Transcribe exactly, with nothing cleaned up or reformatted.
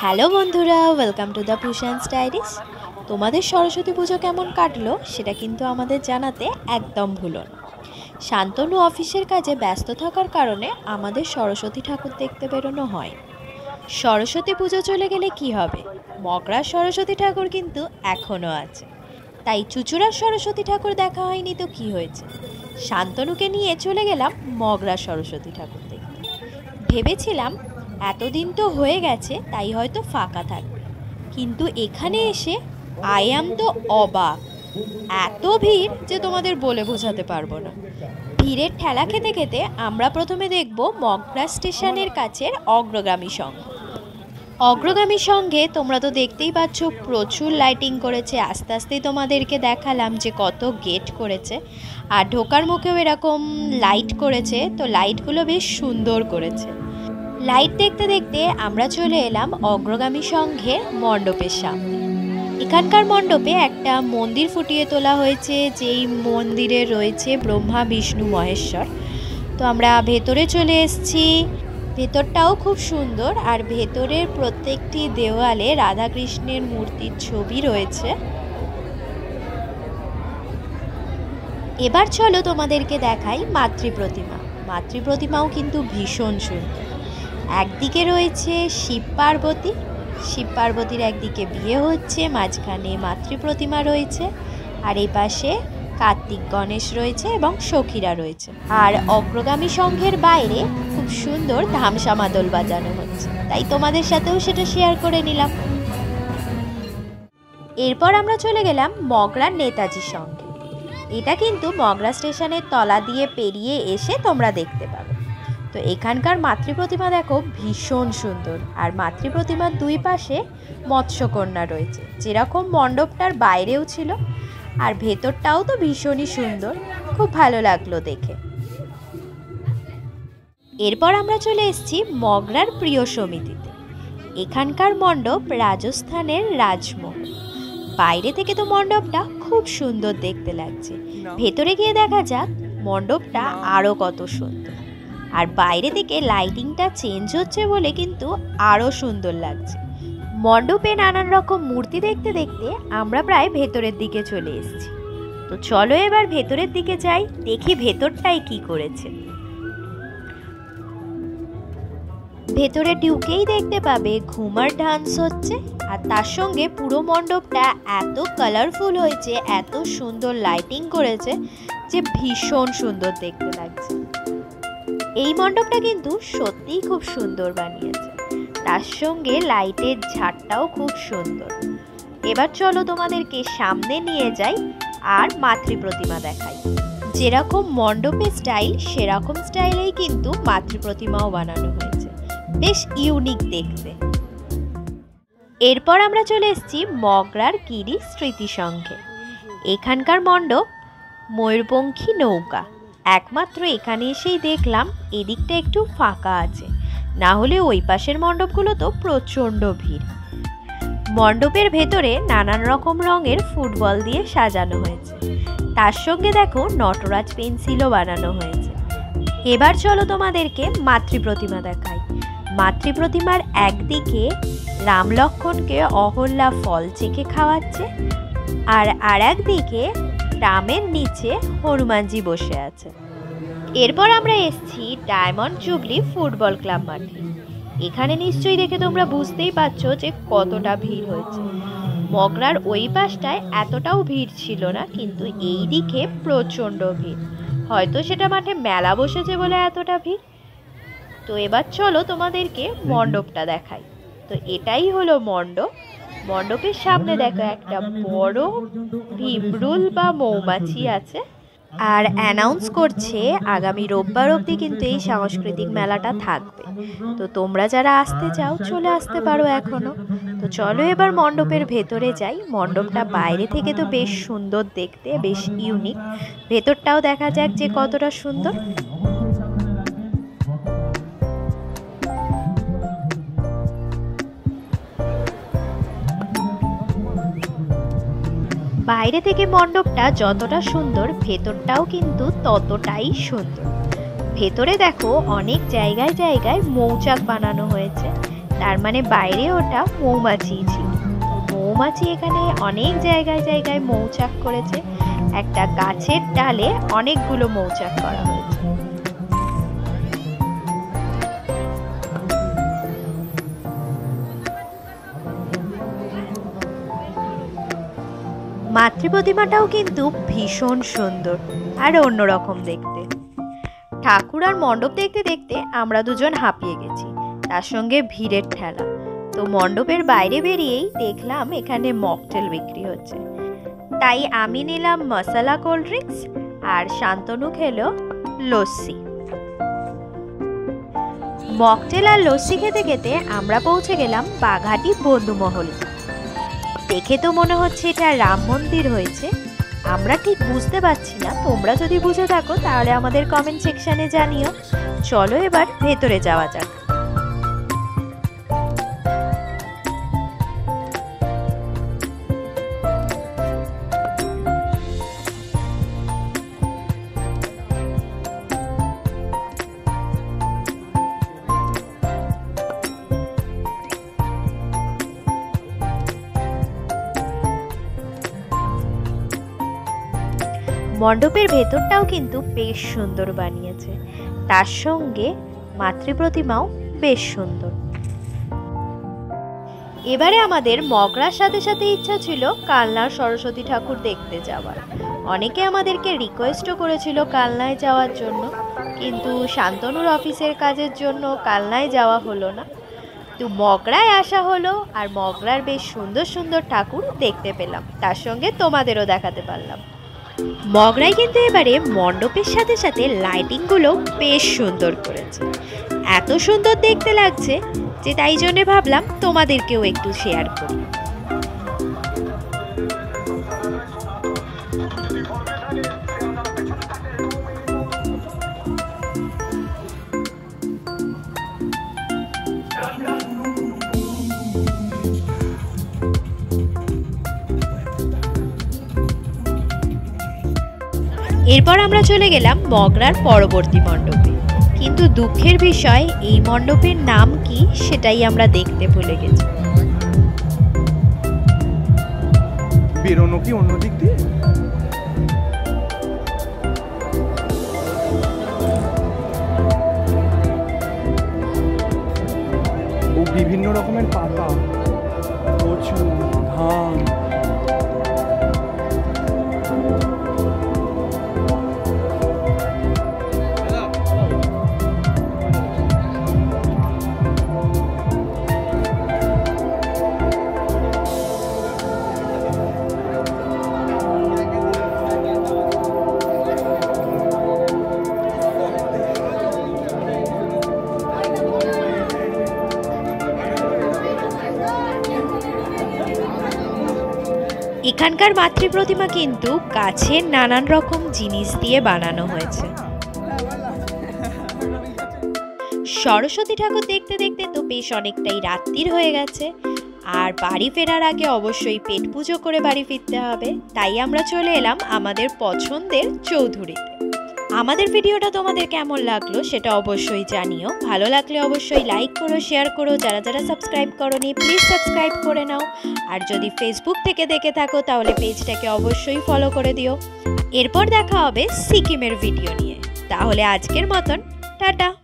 Hello বন্ধুরা, welcome to the Pushan's diaries. তোমাদের সরস্বতী পুজো কেমন কাটলো সেটা কিন্তু আমাদের জানাতে একদম ভুলো না। শান্তনু অফিসের কাজে ব্যস্ত থাকার কারণে আমাদের সরস্বতী ঠাকুর দেখতে বেরোনো হয়। সরস্বতী পুজো চলে গেলে কি হবে, মগরার সরস্বতী ঠাকুর কিন্তু এখনও আছে। তাই চুচুড়ার সরস্বতী ঠাকুর দেখা হয়নি তো কি হয়েছে, শান্তনুকে নিয়ে চলে গেলাম মগরার সরস্বতী ঠাকুর দেখতে। ভেবেছিলাম এতদিন তো হয়ে গেছে তাই হয়তো ফাঁকা থাকবে, কিন্তু এখানে এসে আই অ্যাম তো অবাক। এত ভিড় যে তোমাদের বলে বোঝাতে পারবো না। ভিড়ের ঠেলা খেতে খেতে আমরা প্রথমে দেখব মগরা স্টেশনের কাছের অগ্রগামী সংঘ। অগ্রগামী সংঘে তোমরা তো দেখতেই পাচ্ছ প্রচুর লাইটিং করেছে। আস্তে আস্তেই তোমাদেরকে দেখালাম যে কত গেট করেছে, আর ঢোকার মুখেও এরকম লাইট করেছে। তো লাইটগুলো বেশ সুন্দর করেছে। লাইট দেখতে দেখতে আমরা চলে এলাম অগ্রগামী সংঘের মণ্ডপের সামনে। এখানকার মণ্ডপে একটা মন্দির ফুটিয়ে তোলা হয়েছে, যেই মন্দিরে রয়েছে ব্রহ্মা বিষ্ণু মহেশ্বর। তো আমরা ভেতরে চলে এসেছি। ভেতরটাও খুব সুন্দর, আর ভেতরের প্রত্যেকটি দেওয়ালে রাধাকৃষ্ণের মূর্তির ছবি রয়েছে। এবার চলো তোমাদেরকে দেখাই মাতৃ প্রতিমা। মাতৃ প্রতিমাও কিন্তু ভীষণ সুন্দর। একদিকে রয়েছে শিব পার্বতী, শিব পার্বতীর একদিকে বিয়ে হচ্ছে, মাঝখানে মাতৃ প্রতিমা রয়েছে, আর এই পাশে কার্তিক গণেশ রয়েছে এবং সখীরা রয়েছে। আর অগ্রগামী সংঘের বাইরে খুব সুন্দর ধামসা মাদল বাজানো হচ্ছে, তাই তোমাদের সাথেও সেটা শেয়ার করে নিলাম। এরপর আমরা চলে গেলাম মগরার নেতাজি সংঘে। এটা কিন্তু মগরা স্টেশনের তলা দিয়ে পেরিয়ে এসে তোমরা দেখতে পাবে। তো এখানকার মাতৃ প্রতিমা দেখো ভীষণ সুন্দর, আর মাতৃ প্রতিমার দুই পাশে মৎস্যকন্যা রয়েছে, যেরকম মণ্ডপটার বাইরেও ছিল। আর ভেতরটাও তো ভীষণই সুন্দর, খুব ভালো লাগলো দেখে। এরপর আমরা চলে এসেছি মগরার প্রিয় সমিতিতে। এখানকার মণ্ডপ রাজস্থানের রাজমহল। বাইরে থেকে তো মণ্ডপটা খুব সুন্দর দেখতে লাগছে, ভেতরে গিয়ে দেখা যাক মণ্ডপটা আরও কত সুন্দর। আর বাইরে থেকে লাইটিংটা চেঞ্জ হচ্ছে বলে কিন্তু আরও সুন্দর লাগছে। মণ্ডপে নানান রকম মূর্তি দেখতে দেখতে আমরা প্রায় ভেতরের দিকে চলে এসেছি। তো চলো এবার ভেতরের দিকে যাই, দেখি ভেতরটাই কি করেছে। ভেতরে ঢুকেই দেখতে পাবে ঘুমার ডান্স হচ্ছে, আর তার সঙ্গে পুরো মণ্ডপটা এত কালারফুল হয়েছে, এত সুন্দর লাইটিং করেছে যে ভীষণ সুন্দর দেখতে লাগছে। এই মণ্ডপটা কিন্তু সত্যিই খুব সুন্দর বানিয়েছে, তার সঙ্গে লাইটের ঝাড়টাও খুব সুন্দর। এবার চলো তোমাদেরকে সামনে নিয়ে যাই আর মাতৃ প্রতিমা দেখাই। যেরকম মণ্ডপের স্টাইল সেরকম স্টাইলেই কিন্তু মাতৃ প্রতিমাও বানানো হয়েছে, বেশ ইউনিক দেখতে। এরপর আমরা চলে এসেছি মগরার গিরি স্মৃতি সংঘে। এখানকার মণ্ডপ ময়ূরপঙ্খী নৌকা। একমাত্র এখানে এসেই দেখলাম এদিকটা একটু ফাঁকা আছে, না হলে ওই পাশের মণ্ডপগুলো তো প্রচণ্ড ভিড়। মণ্ডপের ভেতরে নানান রকম রঙের ফুটবল দিয়ে সাজানো হয়েছে, তার সঙ্গে দেখো নটরাজ পেন্সিলও বানানো হয়েছে। এবার চলো তোমাদেরকে মাতৃ প্রতিমা দেখাই। মাতৃ প্রতিমার একদিকে রাম লক্ষ্মণকে অহল্যা ফল চেখে খাওয়াচ্ছে, আর আর একদিকে রামের নিচে হনুমানজি বসে আছে। এরপর আমরা এসেছি ডায়মন্ড জুবলি ফুটবল ক্লাব মাঠে। এখানে নিশ্চয়ই দেখে তোমরা বুঝতেই পারছো যে কতটা ভিড় হয়েছে। মগরার ওই পাশটায় এতটাও ভিড় ছিল না, কিন্তু এই দিকে প্রচণ্ড ভিড়। হয়তো সেটা মাঠে মেলা বসেছে বলে এতটা ভিড়। তো এবার চলো তোমাদেরকে মণ্ডপটা দেখাই। তো এটাই হলো মণ্ডপ। মণ্ডপের সামনে দেখো একটা বড় ভিমরুল বা মৌমাছি আছে, আর অ্যানাউন্স করছে আগামী রোববার অবধি কিন্তু এই সাংস্কৃতিক মেলাটা থাকবে। তো তোমরা যারা আসতে চাও চলে আসতে পারো এখনো। তো চলো এবার মণ্ডপের ভেতরে যাই। মণ্ডপটা বাইরে থেকে তো বেশ সুন্দর দেখতে, বেশ ইউনিক। ভেতরটাও দেখা যাক যে কতটা সুন্দর। বাইরে থেকে মণ্ডপটা যতটা সুন্দর, ভেতরটাও কিন্তু ততটাই সুন্দর। ভেতরে দেখো অনেক জায়গায় জায়গায় মৌচাক বানানো হয়েছে, তার মানে বাইরে ওটা মৌমাছি ছিল। মৌমাছি এখানে অনেক জায়গায় জায়গায় মৌচাক করেছে। একটা গাছের ডালে অনেকগুলো মৌচাক করা হয়েছে। মাতৃ প্রতিমাটাও কিন্তু ভীষণ সুন্দর আর অন্যরকম দেখতে। ঠাকুর আর মণ্ডপ দেখতে দেখতে আমরা দুজন হাঁপিয়ে গেছি, তার সঙ্গে ভিড়ের ঠেলা। তো মণ্ডপের বাইরে বেরিয়েই দেখলাম এখানে মকটেল বিক্রি হচ্ছে, তাই আমি নিলাম মশলা কোল্ড ড্রিঙ্কস আর শান্তনু খেলো লস্যি। মকটেল আর লস্যি খেতে খেতে আমরা পৌঁছে গেলাম বাঘাটি বন্ধুমহল। দেখে তো মনে হচ্ছে এটা রাম মন্দির হয়েছে, আমরা ঠিক বুঝতে পারছি না। তোমরা যদি বুঝে থাকো তাহলে আমাদের কমেন্ট সেকশনে জানিও। চলো এবার ভেতরে যাওয়া যাক। মণ্ডপের ভেতরটাও কিন্তু বেশ সুন্দর বানিয়েছে, তার সঙ্গে মাতৃ প্রতিমাও বেশ সুন্দর। এবারে আমাদের মগরার সাথে সাথে ইচ্ছা ছিল কালনার সরস্বতী ঠাকুর দেখতে যাওয়ার। অনেকে আমাদেরকে রিকোয়েস্টও করেছিল কালনায় যাওয়ার জন্য, কিন্তু শান্তনুর অফিসের কাজের জন্য কালনায় যাওয়া হলো না। তো মগরায় আসা হলো, আর মগরার বেশ সুন্দর সুন্দর ঠাকুর দেখতে পেলাম, তার সঙ্গে তোমাদেরও দেখাতে পারলাম। মগরাই কিন্তু এবারে মণ্ডপের সাথে সাথে লাইটিংগুলো বেশ সুন্দর করেছে, এত সুন্দর দেখতে লাগছে যে তাই জন্য ভাবলাম তোমাদেরকেও একটু শেয়ার করি। এরপর আমরা চলে গেলাম মগরার পরবর্তী মণ্ডপে, কিন্তু দুঃখের বিষয় এই মণ্ডপের নাম কি সেটাই আমরা দেখতে ভুলে গেছি। বেরোনো কি অন্য দিক দিয়ে? ও বিভিন্ন রকমের পাতা, কচু, ধান। এখানকার মাতৃ প্রতিমা কিন্তু গাছের নানান রকম জিনিস দিয়ে বানানো হয়েছে। সরস্বতী ঠাকুর দেখতে দেখতে তো বেশ অনেকটাই রাত্রির হয়ে গেছে, আর বাড়ি ফেরার আগে অবশ্যই পেট পুজো করে বাড়ি ফিরতে হবে, তাই আমরা চলে এলাম আমাদের পছন্দের চৌধুরীতে। আমাদের ভিডিওটা তোমাদের কেমন লাগলো সেটা অবশ্যই জানিও। ভালো লাগলে অবশ্যই লাইক করো, শেয়ার করো। যারা যারা সাবস্ক্রাইব করোনি প্লিজ সাবস্ক্রাইব করে নাও। আর যদি ফেসবুক থেকে দেখে থাকো তাহলে পেজটাকে অবশ্যই ফলো করে দিও। এরপর দেখা হবে সিকিমের ভিডিও নিয়ে। তাহলে আজকের মতন টাটা।